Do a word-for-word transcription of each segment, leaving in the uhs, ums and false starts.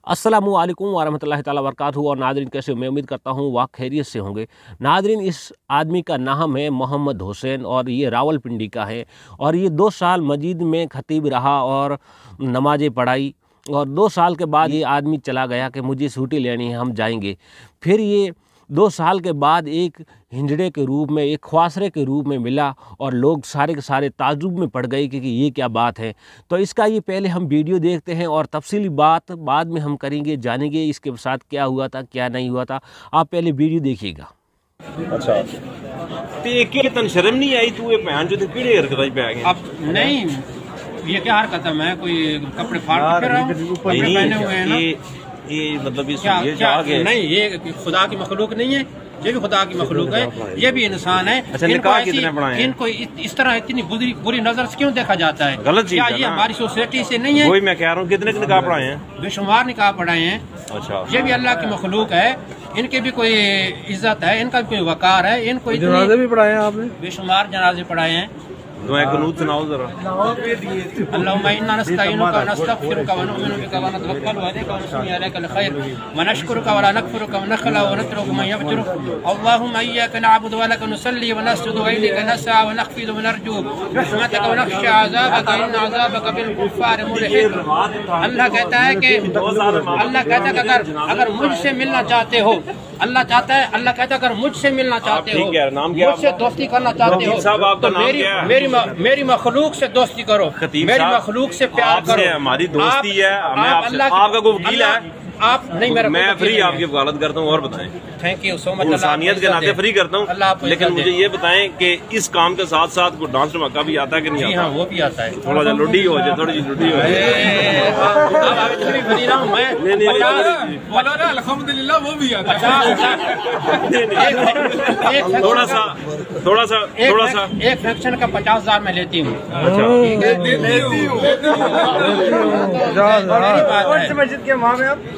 अस्सलामु अलैकुम वरहमतुल्लाहि ताला वबरकातुहू। और नादरीन कैसे हो? मैं उम्मीद करता हूँ वाह खैरियत से होंगे। नादरीन, इस आदमी का नाम है मोहम्मद हुसैन और ये रावलपिंडी का है और ये दो साल मस्जिद में खतीब रहा और नमाज़ें पढ़ाई और दो साल के बाद ये आदमी चला गया कि मुझे छुट्टी लेनी है, हम जाएंगे। फिर ये दो साल के बाद एक हिंजड़े के रूप में, एक ख्वासरे के रूप में मिला और लोग सारे के सारे ताजुब में पड़ गए कि, कि ये क्या बात है। तो इसका ये पहले हम वीडियो देखते हैं और तफसीली बात बाद में हम करेंगे, जानेंगे इसके साथ क्या हुआ था क्या नहीं हुआ था। आप पहले वीडियो देखिएगा। अच्छा ते के तन शर्म नहीं आई? तू ये बहन जो किड़े हरकत पे आ गया? अब नहीं, ये क्या हरकत है? मैं कोई कपड़े फाड़ के रहा हूं, कपड़े पहने हुए हैं ना। ये ये मतलब इस क्या, ये क्या, जागे नहीं, ये खुदा की मखलूक नहीं है, ये भी खुदा की मखलूक है, ये भी इंसान है। अच्छा, निकाह कितने पढ़ाए हैं? इनको इस तरह इतनी बुरी बुरी नजर से क्यों देखा जाता है? गलत चीज क्या है ये ना? हमारी सोसाइटी से नहीं है? वही मैं कह रहा हूँ, कितने निकाह पढ़ाए हैं? बेशुमार निकाह पढ़ाए हैं। अच्छा, ये भी अल्लाह की मखलूक है, इनकी भी कोई इज्जत है, इनका भी कोई वकार है। इनको जनाजे भी पढ़ाए हैं आपने? बेशुमार जनाजे पढ़ाए हैं। दुआ कुनूत सुनाओ जरा। अल्लाहुम्मा इन्ना नस्तईनुका व नस्तगफिरुका व नुमिनु बिका व नतवक्कलु अलैका व नसल्ली अलैकल खैर व नशकुरुका व ला नकफुरुका व नखला व नतरुकु मन यबजुरुक। अल्लाहुम्मा इय्याका नअबुदु व लका नुसल्ली व नसजुदु व इलैका नसअ व नखफिदु व नरजू रहमतका व नख्शा अज़ाबका इन्न अज़ाबका बिल कुफ्फार मुलहिक। अल्लाह कहता है कि अल्लाह कहता है कि अगर अगर मुझसे मिलना चाहते हो, अल्लाह चाहता है, अल्लाह कहता है अगर मुझसे मिलना चाहते हो, मुझसे दोस्ती करना चाहते हो तो मेरी मेरी मेरी मखलूक से दोस्ती करो, मेरी मखलूक से प्यार करो। हमारी दोस्ती है, हमें आपसे, आपका कोई वकील है? आप नहीं, मेरा मैं फ्री आपकी वकालत करता हूँ। और बताएं। Thank you so much. इंसानियत के नाते फ्री करता हूँ, लेकिन मुझे ये बताएं कि इस काम के साथ साथ कोई डांस धमाका भी आता है कि नहीं आता? हाँ, वो भी आता है। थोड़ा सा लुडी हो जाए, थोड़ी सी लुडी हो जाए। अल्हम्दुलिल्लाह वो भी आता है। थोड़ा सा थोड़ा सा थोड़ा सा एक फैक्शन का पचास हजार मैं लेती हूँ। मस्जिद के वहाँ में आप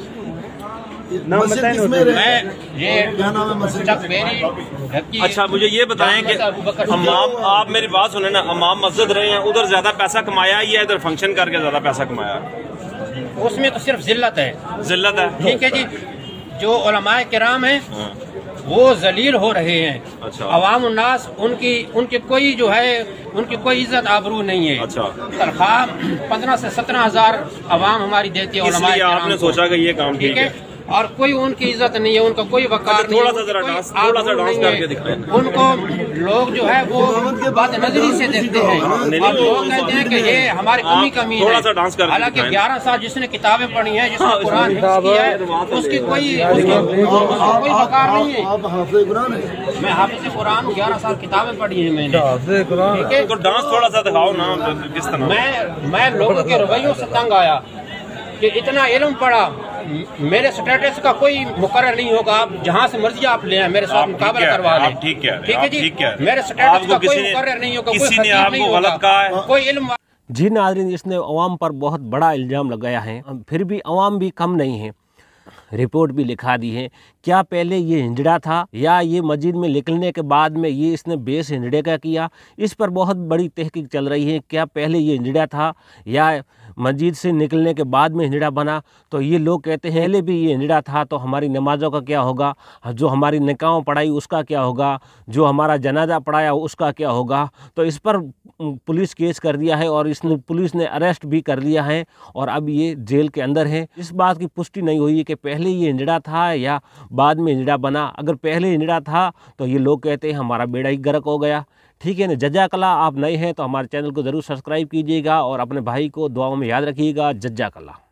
मैं ये क्या नाम है मस्जिद? अच्छा, मुझे ये बताएं कि हमाम, आप मेरी बात सुने ना, हमाम मस्जिद रहे हैं, उधर ज्यादा पैसा कमाया या इधर फंक्शन करके ज्यादा पैसा कमाया? उसमें तो सिर्फ जिल्लत है। जिल्लत है, ठीक है जी। जो उलमाए किराम हैं वो जलील हो रहे हैं। अच्छा। अवाम उन्नास उनकी उनकी कोई जो है उनकी कोई इज्जत आबरू नहीं है। अच्छा। तनख्वाह पंद्रह से सत्रह हजार अवाम हमारी देती है। इसलिए आपने सोचा कि ये काम ठीक है और कोई उनकी इज्जत नहीं है, उनका कोई वकार नहीं है। थोड़ा सा जरा डांस थोड़ा सा डांस करके दिखाएं। उनको लोग जो है वो बात नजरी से देखते हैं और लोग कहते हैं कि ये हमारी कमी कमी थोड़ा सा डांस करके। हालांकि ग्यारह साल जिसने किताबें पढ़ी हैं, जिसने कुरान हिफ्ज़ किया है, उसकी कोई कोई वकार नहीं है। आप हाफिज़ कुरान है? मैं हाफिज़ कुरान, ग्यारह साल किताबें पढ़ी हैं मैंने। ठीक है, तो डांस थोड़ा सा दिखाओ ना, किस तरह? मैं मैं लोगों के रवैयों से तंग आया कि इतना इल्म पढ़ा, मेरे स्टेटस का कोई मुकर्रर नहीं होगा। आप जहाँ से मर्जी आप ले, मेरे साथ मुकाबला करवा लें। ठीक है, ठीक है जी। मेरे स्टेटस का कोई मुकर्रर नहीं होगा, कोई खतीब नहीं होगा, कोई इल्म। जी नाज़रीन, इसने अवाम पर बहुत बड़ा इल्ज़ाम लगाया है, फिर भी अवाम भी कम नहीं है। रिपोर्ट भी लिखा दी है। क्या पहले ये हिंजड़ा था या ये मस्जिद में निकलने के बाद में ये इसने बेस हिंजड़े का किया? इस पर बहुत बड़ी तहकीक चल रही है। क्या पहले ये हिंजड़ा था या मस्जिद से निकलने के बाद में हिंजड़ा बना? तो ये लोग कहते हैं पहले भी ये हिंजड़ा था तो हमारी नमाज़ों का क्या होगा, जो हमारी निकाहों पढ़ाई उसका क्या होगा, जो हमारा जनाजा पढ़ाया उसका क्या होगा? तो इस पर पुलिस केस कर दिया है और इसने पुलिस ने अरेस्ट भी कर लिया है और अब ये जेल के अंदर है। इस बात की पुष्टि नहीं हुई है कि पहले ये हिंजड़ा था या बाद में हिंजड़ा बना। अगर पहले हिंजड़ा था तो ये लोग कहते हैं हमारा बेड़ा ही गर्क हो गया। ठीक है ना। जज़ाकल्लाह। आप नए हैं तो हमारे चैनल को ज़रूर सब्सक्राइब कीजिएगा और अपने भाई को दुआओं में याद रखिएगा। जज़ाकल्लाह।